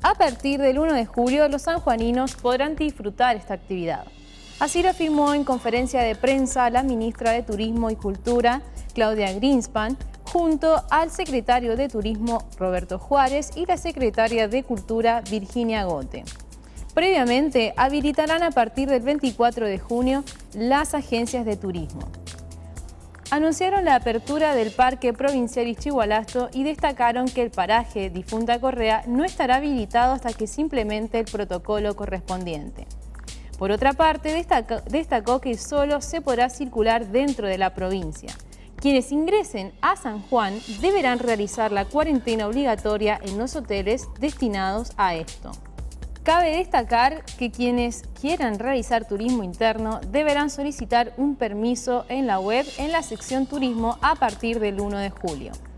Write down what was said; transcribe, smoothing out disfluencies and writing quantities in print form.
A partir del 1 de julio, los sanjuaninos podrán disfrutar esta actividad. Así lo afirmó en conferencia de prensa la ministra de Turismo y Cultura, Claudia Greenspan, junto al secretario de Turismo, Roberto Juárez, y la secretaria de Cultura, Virginia Gote. Previamente, habilitarán a partir del 24 de junio las agencias de turismo. Anunciaron la apertura del Parque Provincial Ischigualasto y destacaron que el paraje Difunta Correa no estará habilitado hasta que se implemente el protocolo correspondiente. Por otra parte, destacó que solo se podrá circular dentro de la provincia. Quienes ingresen a San Juan deberán realizar la cuarentena obligatoria en los hoteles destinados a esto. Cabe destacar que quienes quieran realizar turismo interno deberán solicitar un permiso en la web en la sección Turismo a partir del 1 de julio.